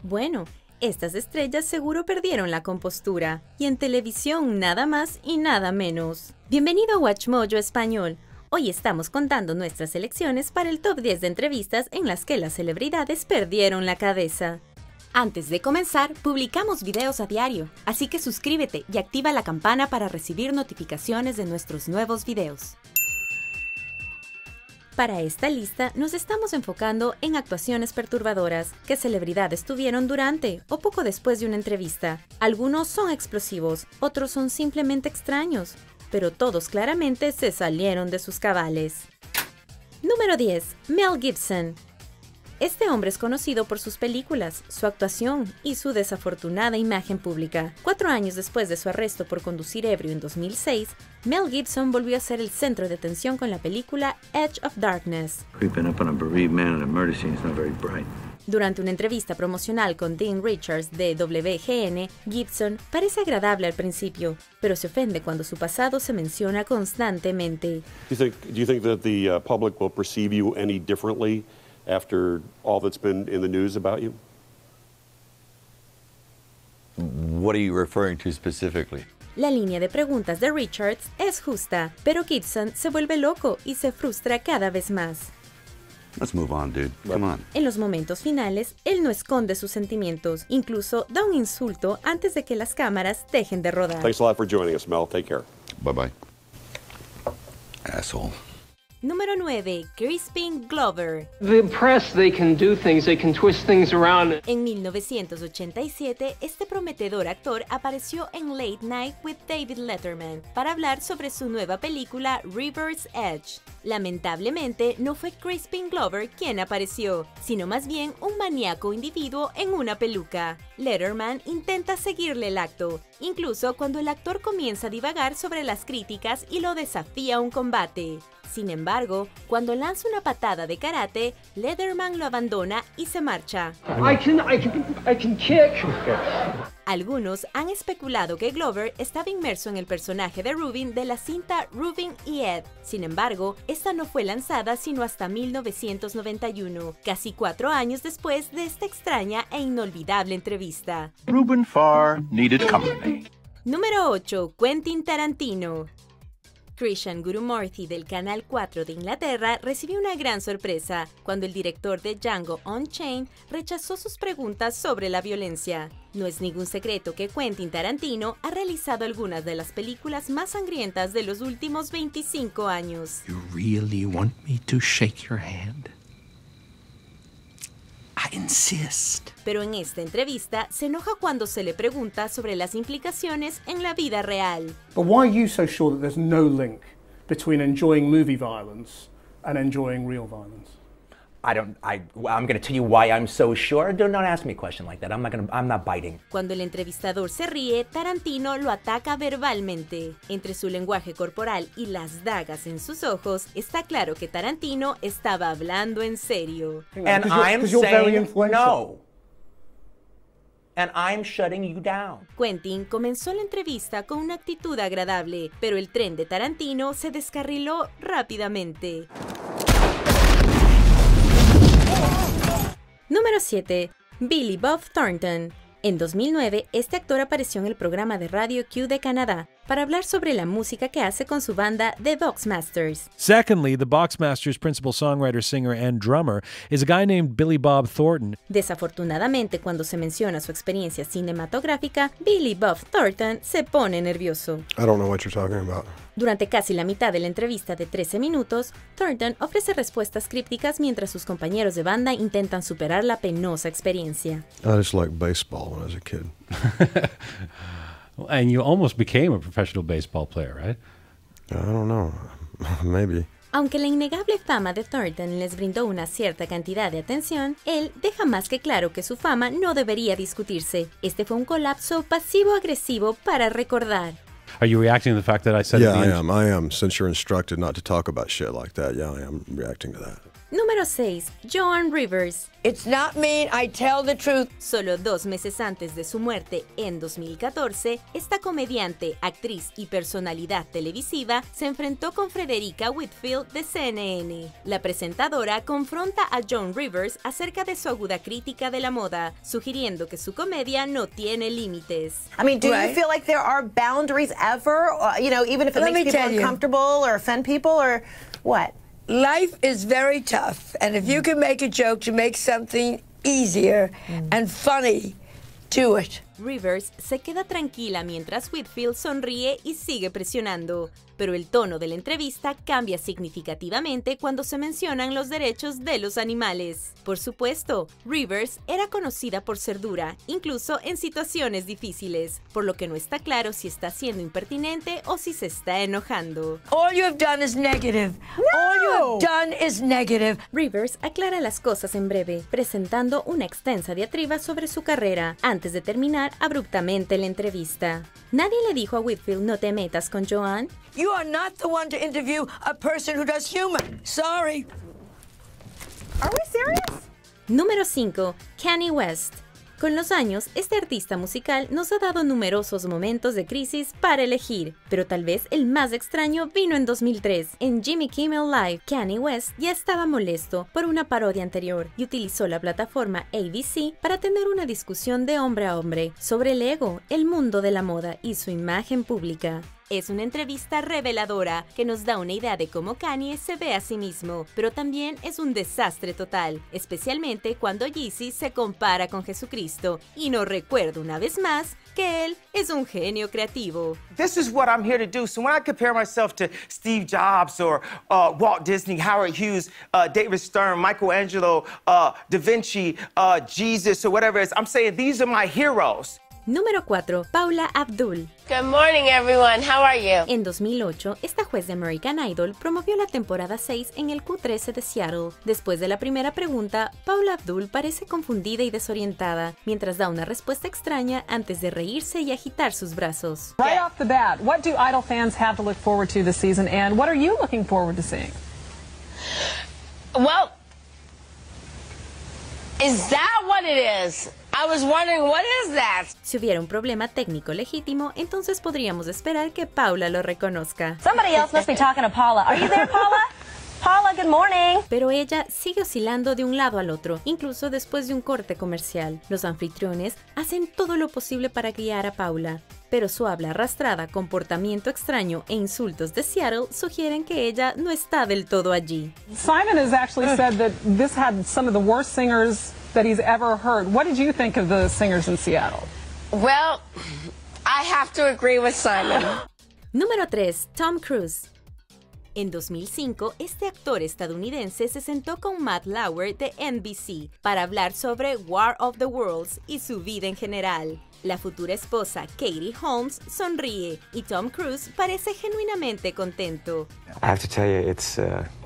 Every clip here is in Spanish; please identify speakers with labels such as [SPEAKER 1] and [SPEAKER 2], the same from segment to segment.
[SPEAKER 1] Bueno, estas estrellas seguro perdieron la compostura, y en televisión nada más y nada menos. Bienvenido a WatchMojo Español. Hoy estamos contando nuestras selecciones para el top 10 de entrevistas en las que las celebridades perdieron la cabeza. Antes de comenzar, publicamos videos a diario, así que suscríbete y activa la campana para recibir notificaciones de nuestros nuevos videos. Para esta lista nos estamos enfocando en actuaciones perturbadoras que celebridades tuvieron durante o poco después de una entrevista. Algunos son explosivos, otros son simplemente extraños, pero todos claramente se salieron de sus cabales. Número 10. Mel Gibson. Este hombre es conocido por sus películas, su actuación y su desafortunada imagen pública. 4 años después de su arresto por conducir ebrio en 2006, Mel Gibson volvió a ser el centro de atención con la película Edge of Darkness. Durante una entrevista promocional con Dean Richards de WGN, Gibson parece agradable al principio, pero se ofende cuando su pasado se menciona constantemente.
[SPEAKER 2] Do you think that the public will perceive you any differently after all that's been in the news about you?
[SPEAKER 3] What are you referring to specifically?
[SPEAKER 1] La línea de preguntas de Richards es justa, pero Gibson se vuelve loco y se frustra cada vez más.
[SPEAKER 3] Let's move on, dude. Come on.
[SPEAKER 1] En los momentos finales, él no esconde sus sentimientos, incluso da un insulto antes de que las cámaras dejen de rodar.
[SPEAKER 2] Thanks a lot for joining us, Mel. Take care.
[SPEAKER 3] Bye-bye. Asshole.
[SPEAKER 1] Número 9. Crispin Glover.
[SPEAKER 4] The press, they can do things, they can twist things around.
[SPEAKER 1] En 1987, este prometedor actor apareció en Late Night with David Letterman para hablar sobre su nueva película River's Edge. Lamentablemente, no fue Crispin Glover quien apareció, sino más bien un maníaco individuo en una peluca. Letterman intenta seguirle el acto, incluso cuando el actor comienza a divagar sobre las críticas y lo desafía a un combate. Sin embargo, cuando lanza una patada de karate, Letterman lo abandona y se marcha.
[SPEAKER 4] I can kick.
[SPEAKER 1] Algunos han especulado que Glover estaba inmerso en el personaje de Rubin de la cinta Rubin y Ed. Sin embargo, esta no fue lanzada sino hasta 1991, casi 4 años después de esta extraña e inolvidable entrevista.
[SPEAKER 5] Reuben Farr needed company.
[SPEAKER 1] Número 8. Quentin Tarantino. Krishan Gurumurthy del Canal 4 de Inglaterra recibió una gran sorpresa cuando el director de Django Unchained rechazó sus preguntas sobre la violencia. No es ningún secreto que Quentin Tarantino ha realizado algunas de las películas más sangrientas de los últimos 25 años.
[SPEAKER 5] You really want me to shake your hand? I insist.
[SPEAKER 1] Pero en esta entrevista se enoja cuando se le pregunta sobre las implicaciones en la vida real.
[SPEAKER 6] But why are you so sure that there's no link between enjoying movie violence and enjoying real violence?
[SPEAKER 7] I'm going to tell you why I'm so sure. Do not ask me a question like that. I'm not biting.
[SPEAKER 1] Cuando el entrevistador se ríe, Tarantino lo ataca verbalmente. Entre su lenguaje corporal y las dagas en sus ojos, está claro que Tarantino estaba hablando en serio.
[SPEAKER 7] And I'm saying no. And I'm shutting you down.
[SPEAKER 1] Quentin comenzó la entrevista con una actitud agradable, pero el tren de Tarantino se descarriló rápidamente. Número 7. Billy Bob Thornton. En 2009, este actor apareció en el programa de radio Q de Canadá para hablar sobre la música que hace con su banda The Boxmasters.
[SPEAKER 8] Secondly, the Boxmasters' principal songwriter, singer, and drummer is a guy named Billy Bob Thornton.
[SPEAKER 1] Desafortunadamente, cuando se menciona su experiencia cinematográfica, Billy Bob Thornton se pone nervioso.
[SPEAKER 9] I don't know what you're talking about.
[SPEAKER 1] Durante casi la mitad de la entrevista de 13 minutos, Thornton ofrece respuestas crípticas mientras sus compañeros de banda intentan superar la penosa experiencia.
[SPEAKER 9] I just liked baseball when I was a kid.
[SPEAKER 10] And you almost became a professional baseball player, right?
[SPEAKER 9] I don't know. Maybe.
[SPEAKER 1] Aunque la innegable fama de Thornton les brindó una cierta cantidad de atención, él deja más que claro que su fama no debería discutirse. Este fue un colapso pasivo-agresivo para recordar.
[SPEAKER 10] Are you reacting to the fact that I said
[SPEAKER 9] Yeah, I am. Since you're instructed not to talk about shit like that, yeah, I am reacting to that.
[SPEAKER 1] Número 6. Joan Rivers.
[SPEAKER 11] It's not mean, I tell the truth.
[SPEAKER 1] Solo 2 meses antes de su muerte, en 2014, esta comediante, actriz y personalidad televisiva se enfrentó con Frederica Whitfield de CNN. La presentadora confronta a Joan Rivers acerca de su aguda crítica de la moda, sugiriendo que su comedia no tiene límites.
[SPEAKER 12] I mean, do you feel like there are boundaries ever? You know, even if it makes people uncomfortable or offend people, or what?
[SPEAKER 11] Life is very tough, and if you can make a joke to make something easier and funny, do it.
[SPEAKER 1] Rivers se queda tranquila mientras Whitfield sonríe y sigue presionando, pero el tono de la entrevista cambia significativamente cuando se mencionan los derechos de los animales. Por supuesto, Rivers era conocida por ser dura, incluso en situaciones difíciles, por lo que no está claro si está siendo impertinente o si se está enojando.
[SPEAKER 11] All you have done is negative. No! All you have done is negative.
[SPEAKER 1] Rivers aclara las cosas en breve, presentando una extensa diatriba sobre su carrera, antes de terminar abruptamente la entrevista. ¿Nadie le dijo a Whitfield no te metas con Joan?
[SPEAKER 11] You are not the one to interview a person who does humor. Sorry.
[SPEAKER 12] Are we serious?
[SPEAKER 1] Número 5. Kanye West. Con los años, este artista musical nos ha dado numerosos momentos de crisis para elegir, pero tal vez el más extraño vino en 2003. En Jimmy Kimmel Live, Kanye West ya estaba molesto por una parodia anterior y utilizó la plataforma ABC para tener una discusión de hombre a hombre sobre el ego, el mundo de la moda y su imagen pública. Es una entrevista reveladora que nos da una idea de cómo Kanye se ve a sí mismo, pero también es un desastre total, especialmente cuando Yeezy se compara con Jesucristo y nos recuerda una vez más que él es un genio creativo.
[SPEAKER 13] This is what I'm here to do. So when I compare myself to Steve Jobs or Walt Disney, Howard Hughes, David Stern, Michelangelo, Da Vinci, Jesus, or whatever it is, I'm saying these are my heroes.
[SPEAKER 1] Número 4. Paula Abdul.
[SPEAKER 14] Good morning, everyone. How are you?
[SPEAKER 1] En 2008, esta juez de American Idol promovió la temporada 6 en el Q13 de Seattle. Después de la primera pregunta, Paula Abdul parece confundida y desorientada, mientras da una respuesta extraña antes de reírse y agitar sus brazos.
[SPEAKER 15] Right off the bat, what do Idol fans have to look forward to this season, and what are you looking forward to seeing?
[SPEAKER 14] Well, is that what it is? I was wondering, what is that?
[SPEAKER 1] Si hubiera un problema técnico legítimo, entonces podríamos esperar que Paula lo reconozca.
[SPEAKER 16] Somebody else must be talking to Paula. Are you there, Paula? Paula, good morning.
[SPEAKER 1] Pero ella sigue oscilando de un lado al otro, incluso después de un corte comercial. Los anfitriones hacen todo lo posible para guiar a Paula, pero su habla arrastrada, comportamiento extraño e insultos de Seattle sugieren que ella no está del todo allí.
[SPEAKER 15] Simon has actually said that this had some of the worst singers that he's ever heard. What did you think of the singers in Seattle?
[SPEAKER 14] Well, I have to agree with Simon.
[SPEAKER 1] Número 3. Tom Cruise. En 2005, este actor estadounidense se sentó con Matt Lauer de NBC para hablar sobre War of the Worlds y su vida en general. La futura esposa, Katie Holmes, sonríe y Tom Cruise parece genuinamente contento.
[SPEAKER 17] I have to tell you, it's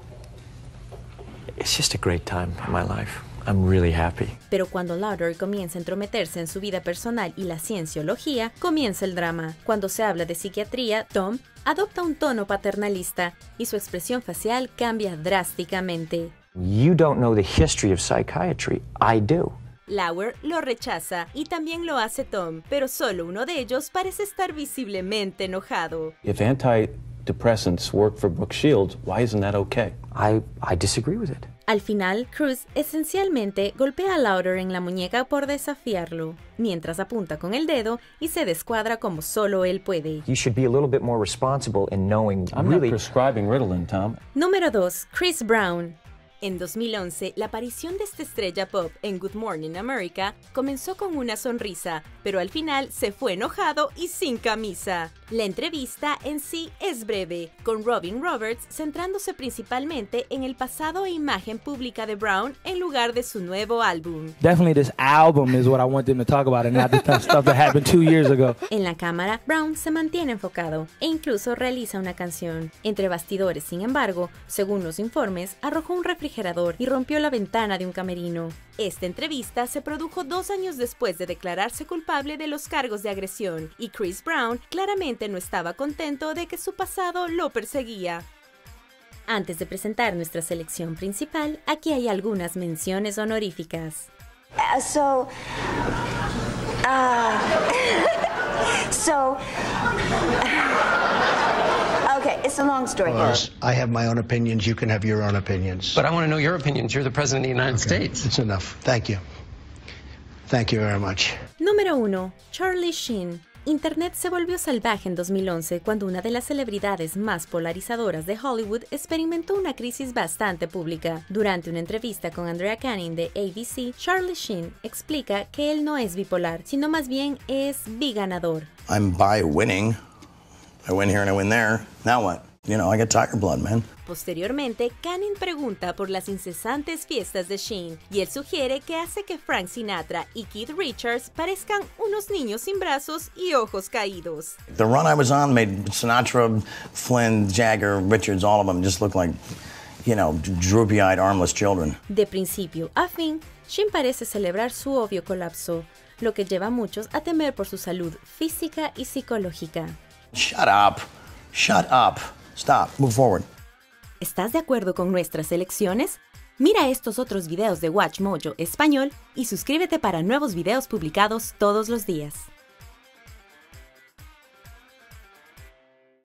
[SPEAKER 17] just a great time in my life. I'm really happy.
[SPEAKER 1] Pero cuando Lauder comienza a entrometerse en su vida personal y la cienciología, comienza el drama. Cuando se habla de psiquiatría, Tom adopta un tono paternalista y su expresión facial cambia drásticamente.
[SPEAKER 17] You don't know the history of psychiatry. I do.
[SPEAKER 1] Lauer lo rechaza y también lo hace Tom, pero solo uno de ellos parece estar visiblemente enojado.
[SPEAKER 18] If antidepressants work for Brooke Shields, why isn't that okay?
[SPEAKER 17] I disagree with it.
[SPEAKER 1] Al final, Cruise esencialmente golpea a Lauder en la muñeca por desafiarlo, mientras apunta con el dedo y se descuadra como solo él puede.
[SPEAKER 17] You should be a little bit more responsible in knowing
[SPEAKER 18] I'm not prescribing Ritalin, Tom.
[SPEAKER 1] Número 2. Chris Brown. En 2011, la aparición de esta estrella pop en Good Morning America comenzó con una sonrisa, pero al final se fue enojado y sin camisa. La entrevista en sí es breve, con Robin Roberts centrándose principalmente en el pasado e imagen pública de Brown en lugar de su nuevo álbum.
[SPEAKER 19] Definitely this album is what I want them to talk about and not the stuff that happened 2 years ago.
[SPEAKER 1] En la cámara, Brown se mantiene enfocado e incluso realiza una canción. Entre bastidores, sin embargo, según los informes, arrojó un refrigerador y rompió la ventana de un camerino. Esta entrevista se produjo 2 años después de declararse culpable de los cargos de agresión, y Chris Brown claramente no estaba contento de que su pasado lo perseguía. Antes de presentar nuestra selección principal, aquí hay algunas menciones honoríficas.
[SPEAKER 20] Okay, it's a long story. I have my own opinions. You can have your own opinions.
[SPEAKER 21] But I want to know your opinions. You're the President of the United States.
[SPEAKER 20] It's enough. Thank you. Thank you very much.
[SPEAKER 1] Número 1. Charlie Sheen. Internet se volvió salvaje en 2011 cuando una de las celebridades más polarizadoras de Hollywood experimentó una crisis bastante pública. Durante una entrevista con Andrea Canning de ABC, Charlie Sheen explica que él no es bipolar, sino más bien es biganador.
[SPEAKER 22] I'm bi-winning. I win here and I win there. Now what? You know, I get tiger blood, man.
[SPEAKER 1] Posteriormente, Canning pregunta por las incesantes fiestas de Sheen y él sugiere que hace que Frank Sinatra y Keith Richards parezcan unos niños sin brazos y ojos caídos.
[SPEAKER 22] The run I was on made Sinatra, Flynn, Jagger, Richards, all of them just look like, you know, droopy-eyed, armless children.
[SPEAKER 1] De principio a fin, Sheen parece celebrar su obvio colapso, lo que lleva a muchos a temer por su salud física y psicológica.
[SPEAKER 22] Shut up. Shut up. Stop. Move forward.
[SPEAKER 1] ¿Estás de acuerdo con nuestras elecciones? Mira estos otros videos de WatchMojo Español y suscríbete para nuevos videos publicados todos los días.